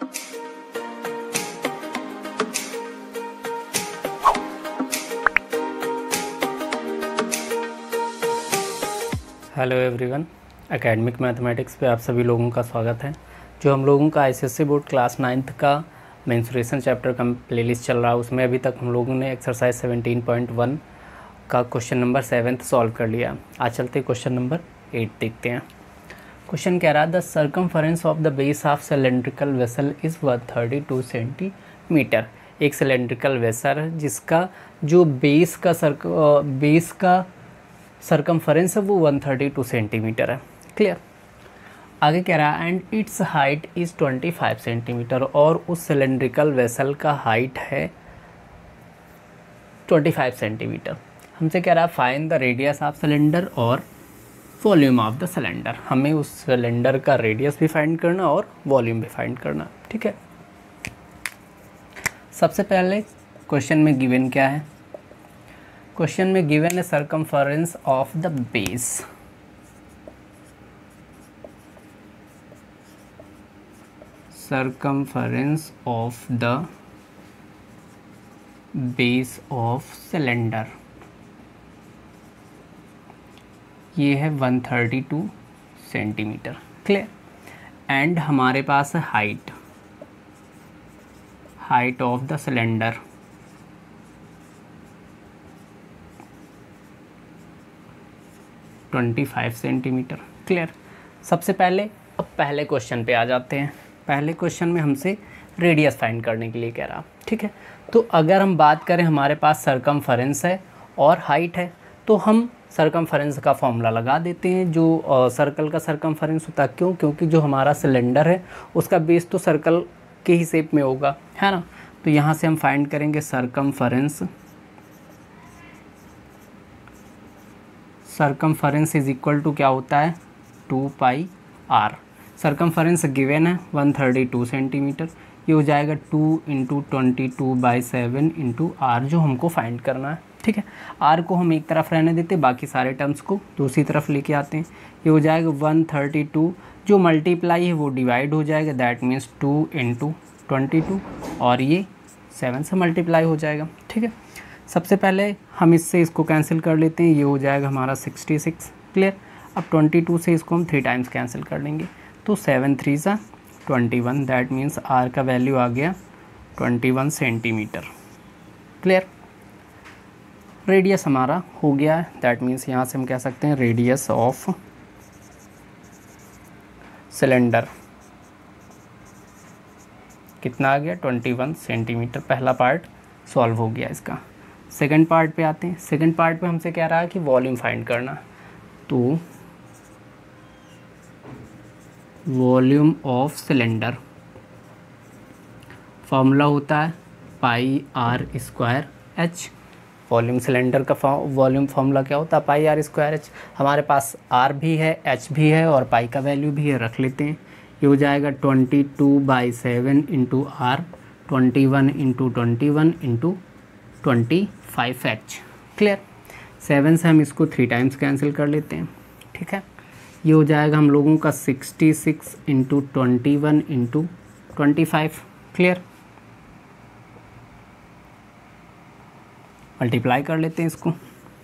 Hello everyone, academic mathematics पे आप सभी लोगों का स्वागत है। जो हम लोगों का आईसीएसई बोर्ड क्लास 9th का मेंसुरेशन चैप्टर का प्लेलिस्ट चल रहा है, उसमें अभी तक हम लोगों ने एक्सरसाइज 17.1 का क्वेश्चन नंबर 7 सॉल्व कर लिया। आज चलते क्वेश्चन नंबर 8 देखते हैं। क्वेश्चन कह रहा है the circumference of the base of cylindrical vessel is 132 centimetre. एक सिलेंड्रिकल वेसल जिसका जो बेस का सर्कमफरेंस है वो 132 सेंटीमीटर है। क्लियर। आगे कह रहा है and its height is 25 centimetre, और उस सिलेंड्रिकल वेसल का हाइट है 25 सेंटीमीटर। हमसे कह रहा है find the radius of cylinder और वॉल्यूम ऑफ द सिलेंडर। हमें उस सिलेंडर का रेडियस भी फाइंड करना और वॉल्यूम भी फाइंड करना। ठीक है। सबसे पहले क्वेश्चन में गिवन क्या है? क्वेश्चन में गिवन है circumference of the base. Circumference of the base of cylinder, ये है 132 सेंटीमीटर। क्लियर। एंड हमारे पास है height of the cylinder 25 centimetre. Clear. सबसे पहले अब पहले क्वेश्चन पे आ जाते हैं। पहले क्वेश्चन में हमसे रेडियस फाइंड करने के लिए कह रहा। ठीक है। तो अगर हम बात करें, हमारे पास सर्कमफरेंस है और हाइट है, तो हम सर्कमफरेंस का फॉर्मूला लगा देते हैं जो सर्कल का सर्कमफरेंस होता है। क्यों? क्योंकि जो हमारा सिलेंडर है उसका बेस तो सर्कल के ही शेप में होगा, है ना। तो यहाँ से हम फाइंड करेंगे सर्कमफरेंस इज इक्वल टू क्या होता है 2πr। सर्कमफरेंस गिवन है 132 सेंटीमीटर। ये हो जाएगा 2 × 22/7 × r, जो हमको फाइंड करना है। ठीक है। r को हम एक तरफ रहने देते, बाकी सारे टर्म्स को दूसरी तरफ लेके आते हैं। ये हो जाएगा 132, जो मल्टीप्लाई है वो डिवाइड हो जाएगा, दैट मीन्स 2 × 22, और ये 7 से मल्टीप्लाई हो जाएगा। ठीक है। सबसे पहले हम इससे इसको कैंसिल कर लेते हैं, ये हो जाएगा हमारा 66। क्लियर। अब 22 से इसको हम 3 टाइम्स कैंसिल कर लेंगे, तो 7 3 सा 21, दैट मीन्स r का वैल्यू आ गया 21 सेंटीमीटर। क्लियर। रेडियस हमारा हो गया है, दैट मीन्स यहाँ से हम कह सकते हैं रेडियस ऑफ सिलेंडर कितना आ गया 21 सेंटीमीटर। पहला पार्ट सॉल्व हो गया इसका। सेकंड पार्ट पे आते हैं। सेकंड पार्ट पे हमसे कह रहा है कि वॉल्यूम फाइंड करना, तो वॉल्यूम ऑफ सिलेंडर फॉर्मूला होता है πr²h। वॉल्यूम सिलेंडर का वॉल्यूम फार्मूला क्या होता है πr²h। हमारे पास r भी है, h भी है और पाई का वैल्यू भी है, रख लेते हैं। ये हो जाएगा 22/7 × r, 21 × 21 × 25h। क्लियर। 7 से हम इसको 3 टाइम्स कैंसिल कर लेते हैं। ठीक है। ये हो जाएगा हम लोगों का 66 × 21 × 25। क्लियर। मल्टीप्लाई कर लेते हैं इसको।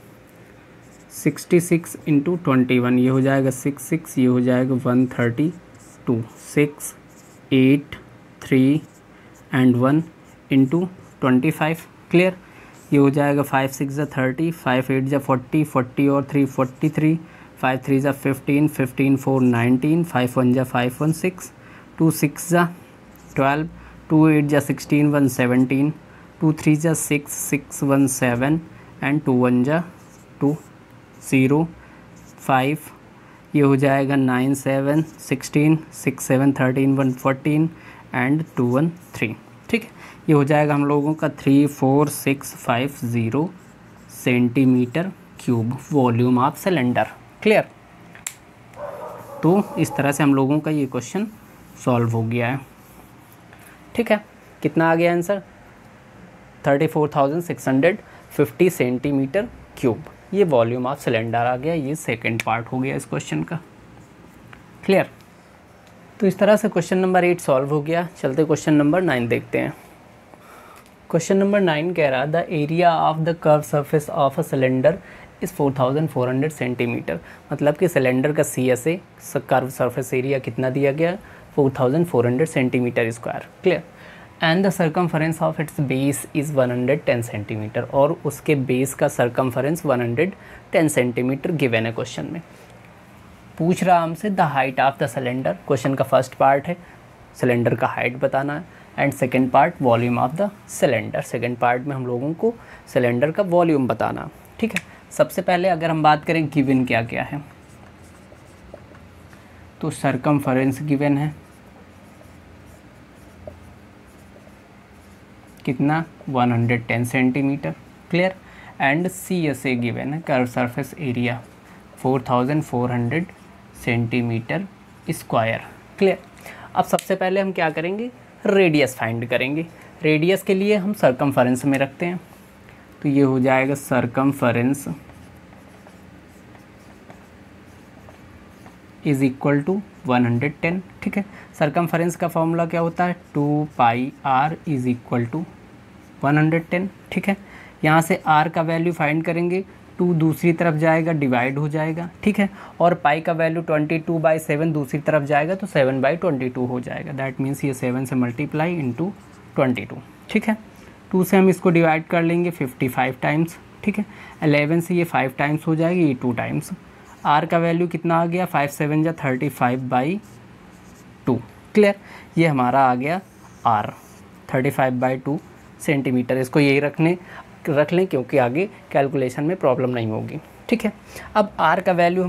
66 × 21, ये हो जाएगा 66, ये हो जाएगा 132, 6 8 3 एंड 1 × 25। क्लियर। ये हो जाएगा 5 6 = 30, 5 8 = 40, 40 और 3 43, 5 3 = 15, 15 4 19, 5 1 = 5 1 6, 2 6 = 12, 2 8 = 16, 1 17, 2 3 = 6, 6 1 7 एंड 2 1 = 2 0 5। ये हो जाएगा 9 7 16, 6 7 13, 1 14 एंड 2 1 3। ठीक है। ये हो जाएगा हम लोगों का 34650 centimetre cube volume of cylinder. Clear. तो इस तरह से हम लोगों का ये क्वेश्चन सॉल्व हो गया है। ठीक है। कितना आ गया आंसर 34,650 सेंटीमीटर क्यूब। ये वॉल्यूम ऑफ सिलेंडर आ गया। ये सेकंड पार्ट हो गया इस क्वेश्चन का। क्लियर। तो इस तरह से क्वेश्चन नंबर 8 सॉल्व हो गया। चलते क्वेश्चन नंबर 9 देखते हैं। क्वेश्चन नंबर 9 कह रहा the area of the curve surface of a cylinder is 4400 centimetre. मतलब कि सिलेंडर का CSA कर्व सरफेस एरिया कितना दिया गया, 4400 centimetre square. Clear. And the circumference of its base is 110 centimetre, और उसके बेस का सर्कमफरेंस 110 सेंटीमीटर गिवन है क्वेश्चन में। पूछ रहा हमसे the height of the cylinder. Question का फर्स्ट पार्ट है सिलेंडर का हाइट बताना है, and second part volume of the cylinder. Second part में हम लोगों को सिलेंडर का वॉल्यूम बताना। ठीक है, सबसे पहले अगर हम बात करें गिवन क्या क्या है, तो सर्कमफरेंस गिवन है कितना, 110 centimetre. Clear. And CSA given है curve surface area 4400 centimetre square. Clear. अब सबसे पहले हम क्या करेंगे, रेडियस फाइंड करेंगे। रेडियस के लिए हम सर्कमफरेंस में रखते हैं, तो ये हो जाएगा सर्कमफरेंस इज़ इक्वल टू 110। ठीक है, सर्कमफरेंस का फॉर्मूला क्या होता है, 2πr इज़ इक्वल टू 110। ठीक है, यहाँ से r का वैल्यू फाइंड करेंगे, 2 दूसरी तरफ जाएगा डिवाइड हो जाएगा। ठीक है, और पाई का वैल्यू 22/7 दूसरी तरफ जाएगा तो 7/22 हो जाएगा। दैट मीन्स ये 7 से मल्टीप्लाई इंटू 22। ठीक है, 2 से हम इसको डिवाइड कर लेंगे 55 टाइम्स। ठीक है, 11 से ये 5 टाइम्स हो जाएगी, ये 2 टाइम्स। r का वैल्यू कितना आ गया, 5 7 जा 35/2। क्लियर, ये हमारा आ गया r 35/2 सेंटीमीटर। इसको यही रख लें क्योंकि आगे कैलकुलेशन में प्रॉब्लम नहीं होगी। ठीक है, अब r का वैल्यू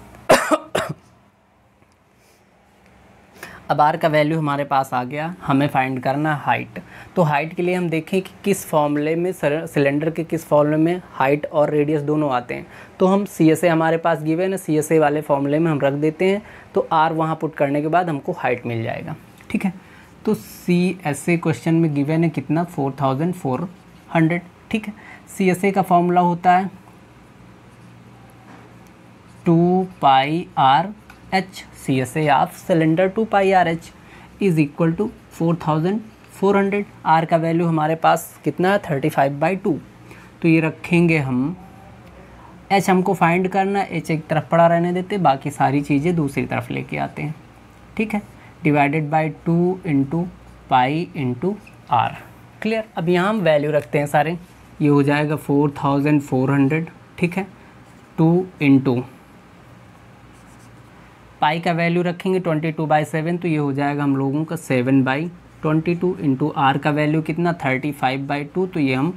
हमारे पास आ गया। हमें फाइंड करना हाइट। तो हाइट के लिए हम देखें कि किस फॉर्मूले में सिलेंडर के किस फॉर्मूले में हाइट और रेडियस दोनों आते हैं। तो हम CSA हमारे पास गिवन है, CSA वाले फॉर्मूले में हम रख देते हैं, तो r वहाँ पुट करने के बाद हमको हाइट मिल जाएगा। ठीक है, तो CSA क्वेश्चन में गिवन है कितना, 4400। ठीक है, CSA का फॉर्मूला होता है 2πrh। CSA of cylinder 2πrh is equal to 4400। r का वैल्यू हमारे पास कितना है, 35/2। तो ये रखेंगे हम, h हमको फाइंड करना, h एक तरफ पड़ा रहने देते, बाकी सारी चीज़ें दूसरी तरफ लेके आते हैं। ठीक है, divided by 2 into pi into r। Clear. अब यहाँ हम वैल्यू रखते हैं सारे, ये हो जाएगा 4400। ठीक है, 2 इंटू पाई का वैल्यू रखेंगे 22/7, तो ये हो जाएगा हम लोगों का 7/22 इंटू r का वैल्यू कितना, 35/2, तो ये हम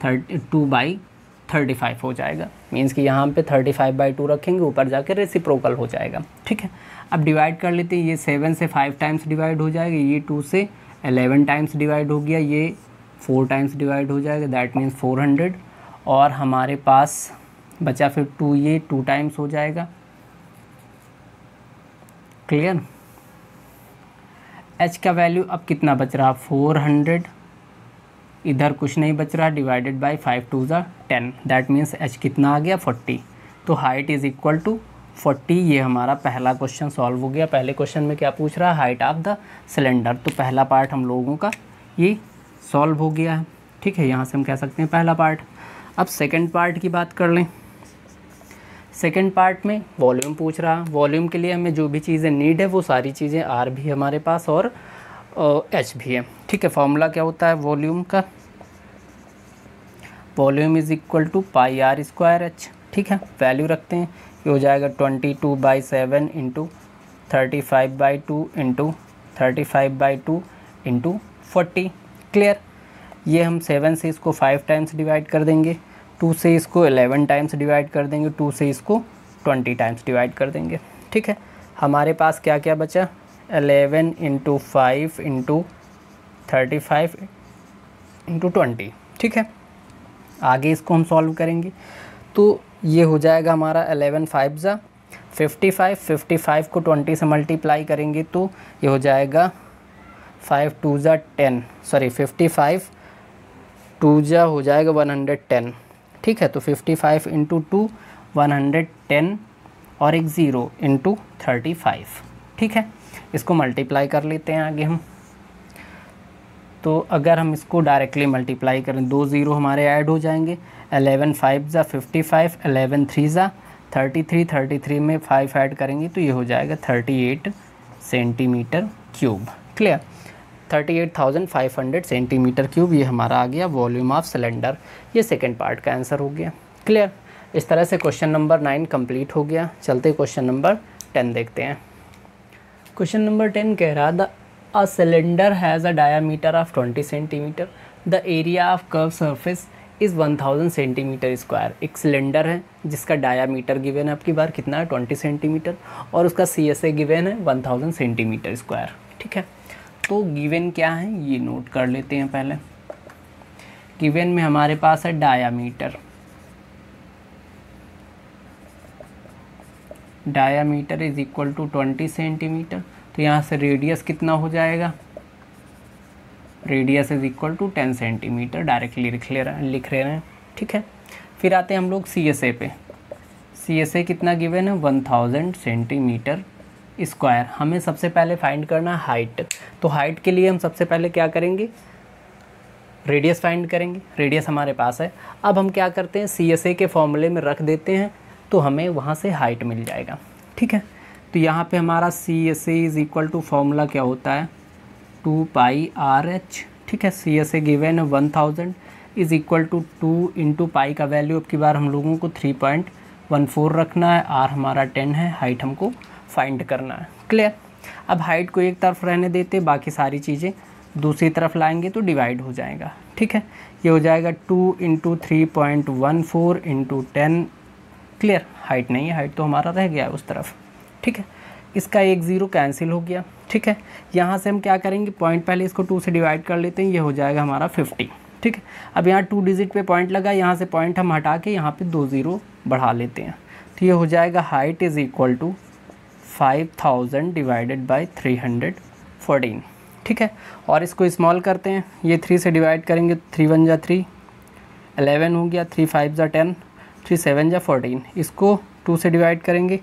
2/35 हो जाएगा। मीन्स कि यहाँ पे 35/2 रखेंगे, ऊपर जाकर रेसिप्रोकल हो जाएगा। ठीक है, अब डिवाइड कर लेते हैं, ये 7 से 5 टाइम्स डिवाइड हो जाएगा, ये 2 से 11 टाइम्स डिवाइड हो गया, ये 4 टाइम्स डिवाइड हो जाएगा, दैट मीन्स 400। और हमारे पास बचा फिर 2, ये 2 टाइम्स हो जाएगा। क्लियर। h का वैल्यू अब कितना बच रहा, 400, इधर कुछ नहीं बच रहा, डिवाइडेड बाई 5 2 ज़ा 10, दैट मीन्स h कितना आ गया, 40। तो हाइट इज़ इक्वल टू 40। ये हमारा पहला क्वेश्चन सॉल्व हो गया। पहले क्वेश्चन में क्या पूछ रहा है, हाइट ऑफ द सिलेंडर। तो पहला पार्ट हम लोगों का ये सॉल्व हो गया है। ठीक है, यहाँ से हम कह सकते हैं पहला पार्ट। अब सेकंड पार्ट की बात कर लें। सेकंड पार्ट में वॉल्यूम पूछ रहा है। वॉल्यूम के लिए हमें जो भी चीज़ें नीड है वो सारी चीज़ें r भी हमारे पास और h भी है। ठीक है, फॉर्मूला क्या होता है वॉल्यूम का, volume is equal to πr²h। ठीक है, वैल्यू रखते हैं, ये हो जाएगा 22/7 इंटू 35/2 इंटू 35/2 इंटू 40। क्लियर। ये हम 7 से इसको 5 टाइम्स डिवाइड कर देंगे, 2 से इसको 11 टाइम्स डिवाइड कर देंगे, 2 से इसको 20 टाइम्स डिवाइड कर देंगे। ठीक है, हमारे पास क्या क्या बचा, 11 इंटू 5 इंटू 35 इंटू 20। ठीक है, आगे इसको हम सॉल्व करेंगे, तो ये हो जाएगा हमारा 11 5 ज़ा 55, 55 को 20 से मल्टीप्लाई करेंगे तो ये हो जाएगा 5 2 ज़ा 10, सॉरी 55 2 ज़ा हो जाएगा 110। ठीक है, तो 55 इंटू 2 110 और एक 0 इंटू 35। ठीक है, इसको मल्टीप्लाई कर लेते हैं आगे हम। तो अगर हम इसको डायरेक्टली मल्टीप्लाई करें, 2 ज़ीरो हमारे ऐड हो जाएंगे। 11 5 ज़ा 55, 11 3 ज़ा 33, 33 में 5 ऐड करेंगे तो ये हो जाएगा 38 centimetre cube. Clear, 38,500 centimetre cube ये हमारा आ गया वॉल्यूम ऑफ सिलेंडर। ये सेकेंड पार्ट का आंसर हो गया। क्लियर, इस तरह से क्वेश्चन नंबर 9 कंप्लीट हो गया। चलते क्वेश्चन नंबर 10 देखते हैं। क्वेश्चन नंबर 10 कह रहा था a cylinder has a diameter of 20 centimetre, the area of curve surface is 1000 centimetre square. एक सिलेंडर है जिसका डायामीटर गिवन है आपकी बार कितना है 20 सेंटीमीटर, और उसका CSA गिवन है 1000 सेंटीमीटर स्क्वायर। ठीक है, तो गिवन क्या है ये नोट कर लेते हैं पहले। गिवन में हमारे पास है diameter, diameter is equal to 20 centimetre. तो यहाँ से रेडियस कितना हो जाएगा, radius is equal to 10 centimetre directly लिख रहे हैं। ठीक है, फिर आते हैं हम लोग CSA पे। CSA कितना गिवन है 1000 सेंटीमीटर स्क्वायर। हमें सबसे पहले फाइंड करना है हाइट। तो हाइट के लिए हम सबसे पहले क्या करेंगे, रेडियस फाइंड करेंगे। रेडियस हमारे पास है। अब हम क्या करते हैं CSA के फॉर्मूले में रख देते हैं तो हमें वहाँ से हाइट मिल जाएगा। ठीक है, तो यहाँ पे हमारा CSA is equal to formula क्या होता है 2 पाई RH। ठीक है, CSA गिवन है 1000 is equal to 2 into pi का वैल्यू अब की बार हम लोगों को 3.14 रखना है। R हमारा 10 है, हाइट हमको फाइंड करना है। क्लियर, अब हाइट को एक तरफ रहने देते, बाकी सारी चीज़ें दूसरी तरफ लाएंगे तो डिवाइड हो जाएगा। ठीक है, ये हो जाएगा 2 इंटू 3.14 इंटू 10। क्लियर, हाइट नहीं है, हाइट तो हमारा रह गया है उस तरफ। ठीक है, इसका 1 ज़ीरो कैंसिल हो गया। ठीक है, यहाँ से हम क्या करेंगे, पॉइंट पहले इसको 2 से डिवाइड कर लेते हैं, ये हो जाएगा हमारा 50। ठीक है, अब यहाँ 2 डिजिट पे पॉइंट लगा, यहाँ से पॉइंट हम हटा के यहाँ पे 2 ज़ीरो बढ़ा लेते हैं। तो ये हो जाएगा height is equal to 5000 divided by 314। ठीक है, और इसको स्मॉल करते हैं, ये 3 से डिवाइड करेंगे, 3 1 जा 3, 11 हो गया, 3 5 जा 10, 3 7 जा 14। इसको 2 से डिवाइड करेंगे,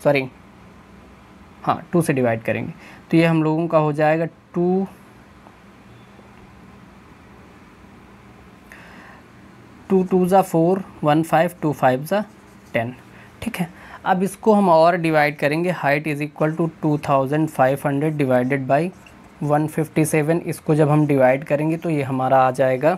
2 से डिवाइड करेंगे तो ये हम लोगों का हो जाएगा 2 2 जा 4, 1 5, 2 5 जा 10। ठीक है, अब इसको हम और डिवाइड करेंगे, height is equal to 2500 divided by 157। इसको जब हम डिवाइड करेंगे तो ये हमारा आ जाएगा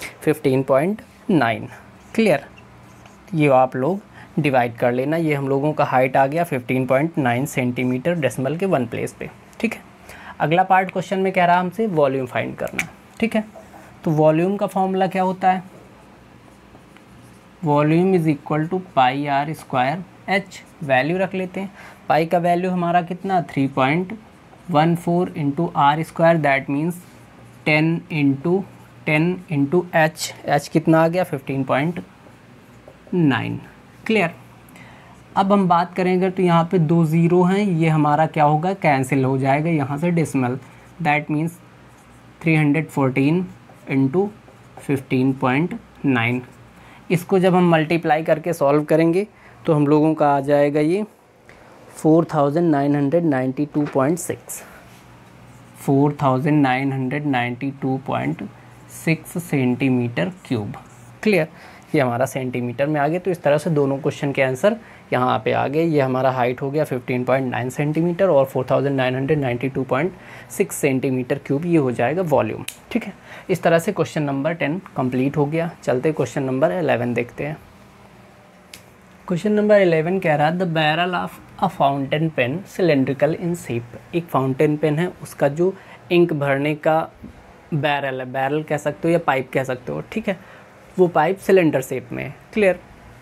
15.9। क्लियर, ये आप लोग डिवाइड कर लेना। ये हम लोगों का हाइट आ गया 15.9 सेंटीमीटर डेसिमल के 1 प्लेस पे। ठीक है, अगला पार्ट क्वेश्चन में कह रहा है हमसे वॉल्यूम फाइंड करना। ठीक है, तो वॉल्यूम का फॉर्मूला क्या होता है, volume is equal to pi R square H। Value रख लेते हैं, पाई का वैल्यू हमारा कितना 3.14 into R square, that means 10 into H कितना आ गया 15.9। क्लियर, अब हम बात करेंगे तो यहाँ पे 2 ज़ीरो हैं, ये हमारा क्या होगा कैंसिल हो जाएगा यहाँ से डेसिमल, दैट मीन्स 314 इंटू 15.9। इसको जब हम मल्टीप्लाई करके सॉल्व करेंगे तो हम लोगों का आ जाएगा ये 4992.6 4992.6 सेंटीमीटर क्यूब। क्लियर, ये हमारा सेंटीमीटर में आ गया। तो इस तरह से दोनों क्वेश्चन के आंसर यहाँ पे आ गए। ये हमारा हाइट हो गया 15.9 सेंटीमीटर और 4992.6 सेंटीमीटर क्यूब, ये हो जाएगा वॉल्यूम। ठीक है, इस तरह से क्वेश्चन नंबर 10 कंप्लीट हो गया। चलते क्वेश्चन नंबर 11 देखते हैं। क्वेश्चन नंबर 11 कह रहा है the barrel of a fountain pen cylindrical in shape. एक फाउंटेन पेन है, उसका जो इंक भरने का बैरल है, बैरल कह सकते हो या पाइप कह सकते हो। ठीक है, वो पाइप सिलेंडर शेप में है। Clear,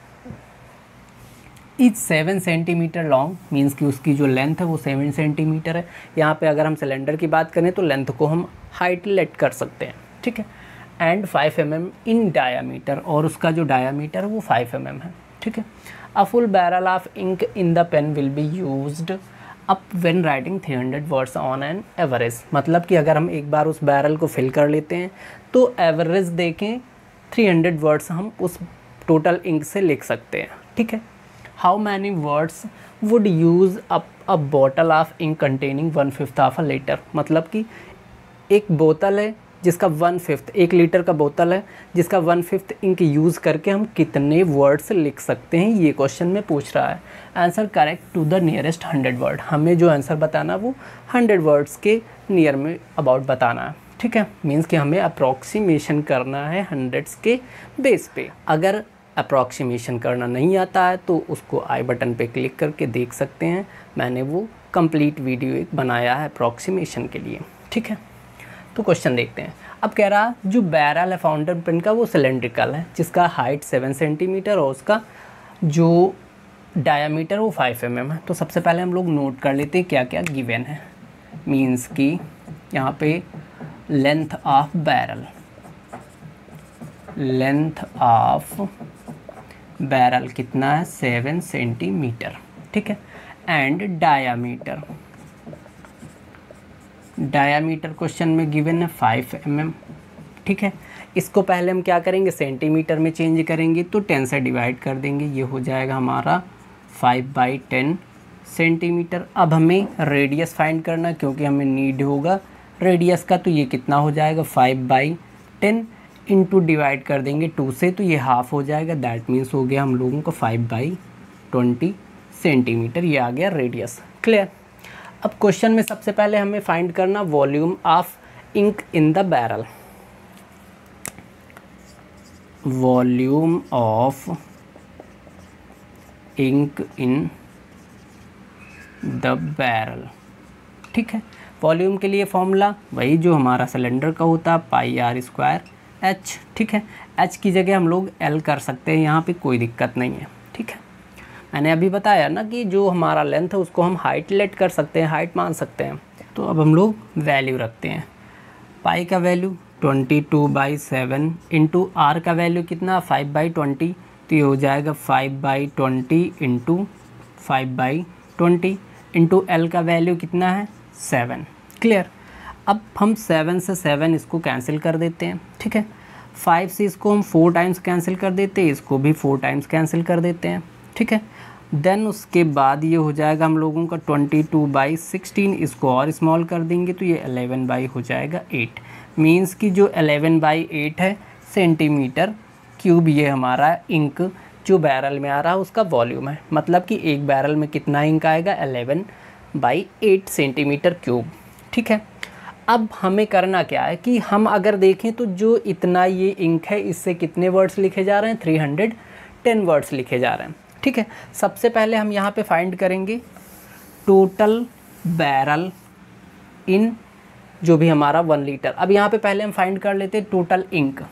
is 7 centimetre long, means कि उसकी जो लेंथ है वो 7 सेंटीमीटर है। यहाँ पे अगर हम सिलेंडर की बात करें तो लेंथ को हम हाइट लेट कर सकते हैं। ठीक है, एंड 5 mm इन डायामीटर, और उसका जो डायामीटर है वो 5 mm है। ठीक है, a full barrel of ink in the pen will be used up when writing 300 words on an average. मतलब कि अगर हम एक बार उस बैरल को फिल कर लेते हैं तो एवरेज देखें 300 वर्ड्स हम उस टोटल इंक से लिख सकते हैं। ठीक है, how many words would use a bottle of ink containing 1/5 of a litre. मतलब कि एक बोतल है जिसका 1/5, 1 लीटर का बोतल है जिसका 1/5 इंक यूज़ करके हम कितने वर्ड्स लिख सकते हैं, ये क्वेश्चन में पूछ रहा है। Answer correct to the nearest 100 word. हमें जो आंसर बताना वो 100 वर्ड्स के नियर में अबाउट बताना है, ठीक है। मीन्स कि हमें अप्रॉक्सीमेशन करना है हंड्रेड्स के बेस पे। अगर अप्रॉक्सीमेशन करना नहीं आता है तो उसको आई बटन पे क्लिक करके देख सकते हैं, मैंने वो कंप्लीट वीडियो एक बनाया है अप्रॉक्सीमेशन के लिए, ठीक है। तो क्वेश्चन देखते हैं। अब कह रहा जो बैरल है फाउंटेन पेन का वो सिलेंड्रिकल है जिसका हाइट 7 सेंटीमीटर और उसका जो डायामीटर वो 5 mm है। तो सबसे पहले हम लोग नोट कर लेते हैं क्या क्या गिवन है। मीन्स कि यहाँ पे length of barrel, length of barrel कितना है 7 सेंटीमीटर, ठीक है। एंड डायामीटर, डायामीटर क्वेश्चन में गिवन है 5 mm, ठीक है। इसको पहले हम क्या करेंगे सेंटीमीटर में चेंज करेंगे तो 10 से डिवाइड कर देंगे, ये हो जाएगा हमारा 5/10 सेंटीमीटर। अब हमें रेडियस फाइंड करना क्योंकि हमें नीड होगा रेडियस का, तो ये कितना हो जाएगा 5/10 इंटू डिवाइड कर देंगे 2 से तो ये हाफ हो जाएगा, दैट मीन्स हो गया हम लोगों को 5/20 सेंटीमीटर, ये आ गया रेडियस। क्लियर। अब क्वेश्चन में सबसे पहले हमें फाइंड करना volume of ink in the barrel. Volume of ink in the barrel, ठीक है। वॉल्यूम के लिए फॉर्मूला वही जो हमारा सिलेंडर का होता है πr²h, ठीक है। h की जगह हम लोग l कर सकते हैं, यहाँ पे कोई दिक्कत नहीं है, ठीक है। मैंने अभी बताया ना कि जो हमारा लेंथ है उसको हम हाइट लेट कर सकते हैं, हाइट मान सकते हैं। तो अब हम लोग वैल्यू रखते हैं, पाई का वैल्यू 22/7 इंटू आर का वैल्यू कितना 5/20, तो ये हो जाएगा 5/20 इंटू 5/20 इंटू एल का वैल्यू कितना है 7। क्लियर। अब हम 7 से 7 इसको कैंसिल कर देते हैं, ठीक है। 5 से इसको हम 4 टाइम्स कैंसिल कर देते हैं, इसको भी 4 टाइम्स कैंसिल कर देते हैं, ठीक है। देन उसके बाद ये हो जाएगा हम लोगों का 22/16, इसको और स्मॉल कर देंगे तो ये 11 हो जाएगा 8। मीन्स कि जो 11/8 है सेंटीमीटर क्यूब ये हमारा इंक जो बैरल में आ रहा है उसका वॉल्यूम है। मतलब कि एक बैरल में कितना इंक आएगा 11/8 सेंटीमीटर क्यूब, ठीक है। अब हमें करना क्या है कि हम अगर देखें तो जो इतना ये इंक है इससे कितने वर्ड्स लिखे जा रहे हैं 310 वर्ड्स लिखे जा रहे हैं, ठीक है। सबसे पहले हम यहाँ पे फाइंड करेंगे टोटल बैरल इन जो भी हमारा 1 लीटर। अब यहाँ पे पहले हम फाइंड कर लेते हैं टोटल इंक,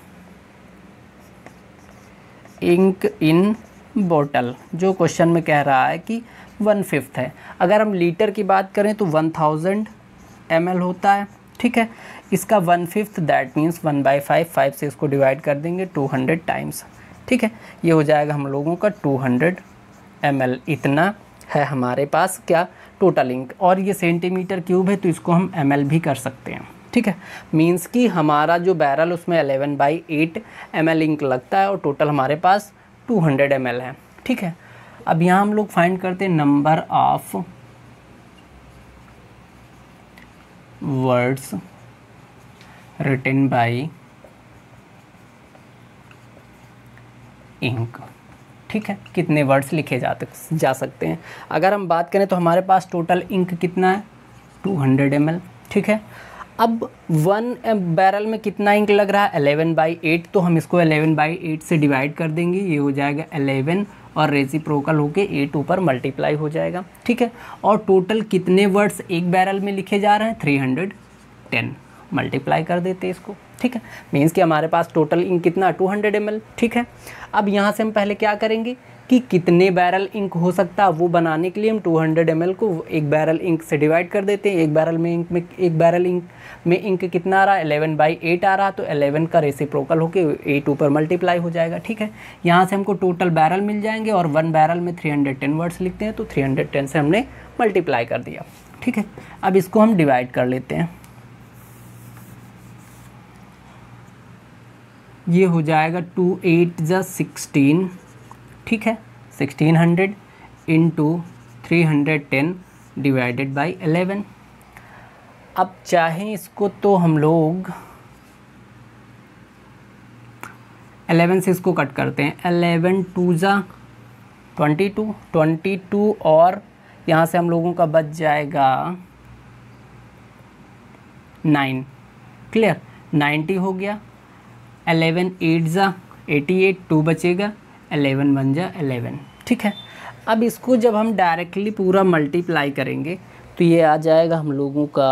इंक इन बोतल जो क्वेश्चन में कह रहा है कि 1/5 है। अगर हम लीटर की बात करें तो 1000 ml होता है, ठीक है। इसका 1/5 दैट मीन्स 1/5, 5 से इसको डिवाइड कर देंगे 200 टाइम्स, ठीक है। ये हो जाएगा हम लोगों का 200 ml, इतना है हमारे पास क्या टोटल इंक। और ये सेंटीमीटर क्यूब है तो इसको हम ml भी कर सकते हैं, ठीक है। मीन्स कि हमारा जो बैरल उसमें 11/8 ml इंक लगता है और टोटल हमारे पास 200 ml है, ठीक है। अब यहाँ हम लोग फाइंड करते हैं number of words written by ink, ठीक है। कितने वर्ड्स लिखे जा सकते हैं। अगर हम बात करें तो हमारे पास टोटल इंक कितना है 200 ml, ठीक है। अब 1 बैरल में कितना इंक लग रहा है 11/8, तो हम इसको 11/8 से डिवाइड कर देंगे, ये हो जाएगा 11 और रेसिप्रोकल होके 8 ऊपर मल्टीप्लाई हो जाएगा, ठीक है। और टोटल कितने वर्ड्स एक बैरल में लिखे जा रहे हैं 310, मल्टीप्लाई कर देते हैं इसको, ठीक है। मीन्स कि हमारे पास टोटल इंक कितना 200 ml, ठीक है। अब यहाँ से हम पहले क्या करेंगे कि कितने बैरल इंक हो सकता है वो बनाने के लिए हम 200 ml को एक बैरल इंक से डिवाइड कर देते हैं। एक बैरल इंक में इंक कितना आ रहा है 11/8 आ रहा, तो 11 का रेसिप्रोकल होके 8 ऊपर मल्टीप्लाई हो जाएगा, ठीक है। यहाँ से हमको टोटल बैरल मिल जाएंगे और 1 बैरल में 310 वर्ड्स लिखते हैं तो 310 से हमने मल्टीप्लाई कर दिया, ठीक है। अब इसको हम डिवाइड कर लेते हैं, ये हो जाएगा 2 8 जा 16, ठीक है। 1600 इंटू 310 डिवाइडेड बाई 11। अब चाहें इसको तो हम लोग 11 से इसको कट करते हैं, 11 2 ज़ा 22 और यहाँ से हम लोगों का बच जाएगा 9। क्लियर, 90 हो गया। 11 8 ज़ा 88, 2 बचेगा, 11 1 ज़ा 11। ठीक है, अब इसको जब हम डायरेक्टली पूरा मल्टीप्लाई करेंगे तो ये आ जाएगा हम लोगों का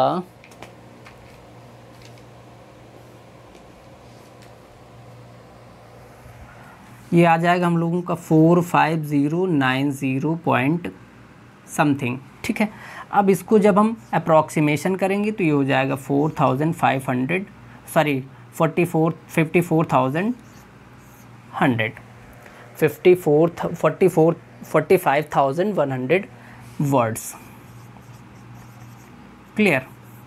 ये आ जाएगा हम लोगों का 45090 पॉइंट समथिंग। ठीक है, अब इसको जब हम अप्रॉक्सीमेशन करेंगे तो ये हो जाएगा 4500 सॉरी 45,100 वर्ड्स। क्लियर,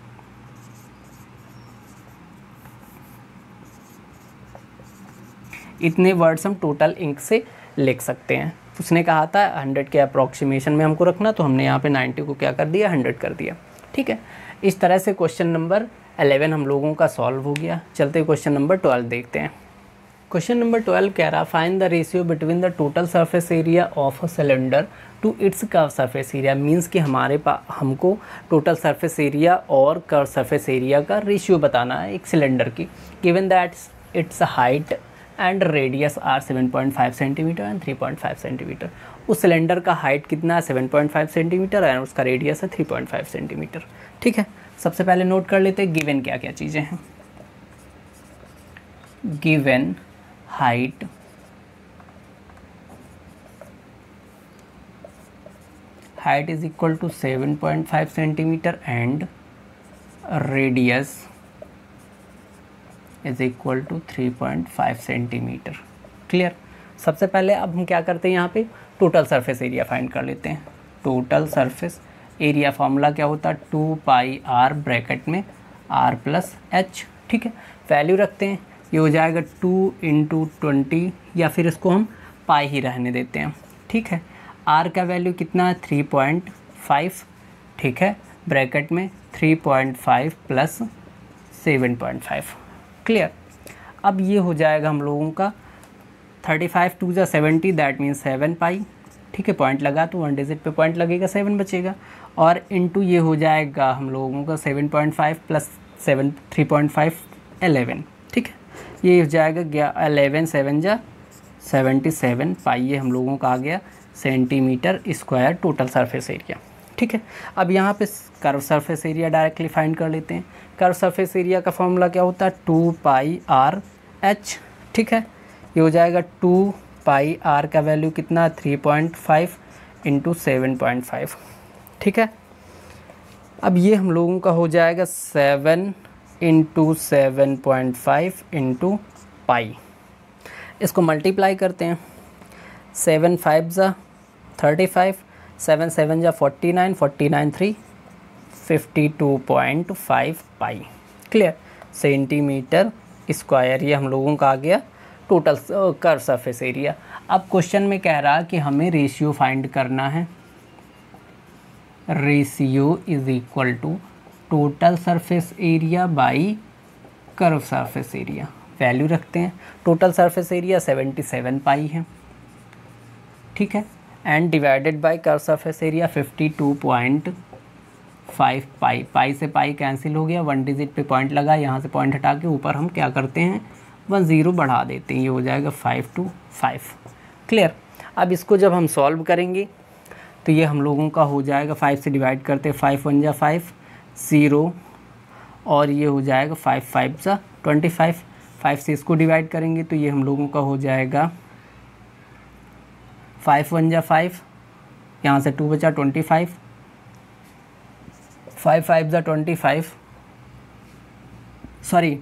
इतने वर्ड्स हम टोटल इंक से लिख सकते हैं। उसने कहा था 100 के अप्रॉक्सीमेशन में हमको रखना, तो हमने यहाँ पे 90 को क्या कर दिया, 100 कर दिया। ठीक है, इस तरह से क्वेश्चन नंबर 11 हम लोगों का सॉल्व हो गया। चलते क्वेश्चन नंबर 12 देखते हैं। क्वेश्चन नंबर 12 कह रहा find the ratio between the total surface area of a cylinder to its curve surface area. Means कि हमको टोटल सरफेस एरिया और कर्व सरफेस एरिया का रेशियो बताना है एक सिलेंडर की। Given that its height and radius are 7.5 centimetre and 3.5 centimetre. उस cylinder का हाइट कितना है, 7.5 सेंटीमीटर, और उसका रेडियस है 3.5 सेंटीमीटर। ठीक है, सबसे पहले नोट कर लेते हैं गिवन क्या क्या चीज़ें हैं। Given height, height is equal to 7.5 centimetre and radius is equal to 3.5 centimetre. Clear, सबसे पहले अब हम क्या करते हैं, यहाँ पे टोटल सरफेस एरिया फाइंड कर लेते हैं। टोटल सरफेस एरिया फॉर्मूला क्या होता है, 2πr ब्रैकेट में r प्लस h। ठीक है, वैल्यू रखते हैं, ये हो जाएगा 2 × 20, या फिर इसको हम पाई ही रहने देते हैं। ठीक है, r का वैल्यू कितना है, 3.5। ठीक है, ब्रैकेट में 3.5 प्लस 7.5। क्लियर, अब ये हो जाएगा हम लोगों का 35 2 ज़ा 70, दैट मीन्स 7 पाई। ठीक है, पॉइंट लगा तो 1 डिजिट पे पॉइंट लगेगा, 7 बचेगा, और इनटू ये हो जाएगा हम लोगों का 7.5 प्लस 7 3.5 11। ठीक है, ये हो जाएगा 11 7 ज़ा 77 पाई, ये हम लोगों का आ गया centimetre square total surface area. ठीक है, अब यहाँ पे curve surface area directly find कर लेते हैं। कर्व सरफेस एरिया का फॉर्मूला क्या होता है, 2πr/h। ठीक है, ये हो जाएगा 2πr का वैल्यू कितना, 3.5 × 7.5। ठीक है, अब ये हम लोगों का हो जाएगा 7 × 7.5 × पाई। इसको मल्टीप्लाई करते हैं, 7 5 ज़ा 35, 7 7 ज़ा 49, 49 3 52.5 पाई। क्लियर, सेंटीमीटर स्क्वायर ये हम लोगों का आ गया टोटल कर्व सरफेस एरिया। अब क्वेश्चन में कह रहा कि हमें रेशियो फाइंड करना है। Ratio is equal to total surface area by curve surface area. Value रखते हैं, टोटल सरफेस एरिया 77 पाई है। ठीक है, and divided by curve surface area 52.5 pi. Pi से पाई कैंसिल हो गया, 1 डिजिट पे पॉइंट लगा, यहाँ से पॉइंट हटा के ऊपर हम क्या करते हैं 1 0 बढ़ा देते हैं, ये हो जाएगा 525। क्लियर, अब इसको जब हम सॉल्व करेंगे तो ये हम लोगों का हो जाएगा 5 से डिवाइड करते हैं, 5 1 ज़ा 5 0, और ये हो जाएगा 5 5 ज़ा 25। 5 से इसको डिवाइड करेंगे तो ये हम लोगों का हो जाएगा 5 1 ज़ा 5, यहाँ से 2 बचा 25, 5 5 ज़ा 25, सॉरी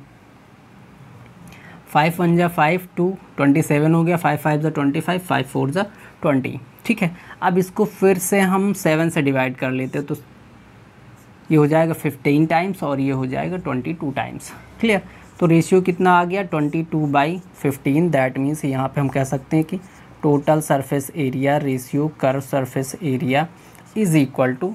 5 1 ज़ा 5 2 27 हो गया, 5 5 ज़ा 25, 5 4 ज़ा 20। ठीक है, अब इसको फिर से हम 7 से डिवाइड कर लेते हैं तो ये हो जाएगा 15 टाइम्स और ये हो जाएगा 22 टाइम्स। क्लियर, तो रेशियो कितना आ गया 22/15, दैट मीन्स यहाँ पे हम कह सकते हैं कि total surface area ratio curve surface area is equal to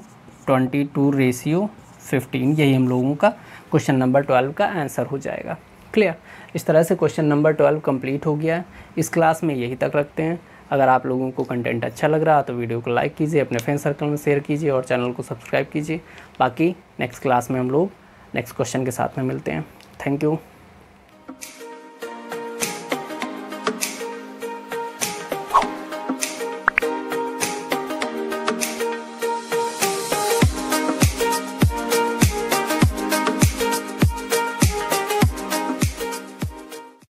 22:15। यही हम लोगों का क्वेश्चन नंबर 12 का आंसर हो जाएगा। क्लियर। इस तरह से क्वेश्चन नंबर 12 कंप्लीट हो गया है। इस क्लास में यही तक रखते हैं। अगर आप लोगों को कंटेंट अच्छा लग रहा है तो वीडियो को लाइक कीजिए, अपने फ्रेंड सर्कल में शेयर कीजिए और चैनल को सब्सक्राइब कीजिए। बाकी नेक्स्ट क्लास में हम लोग नेक्स्ट क्वेश्चन के साथ में मिलते हैं। Thank you.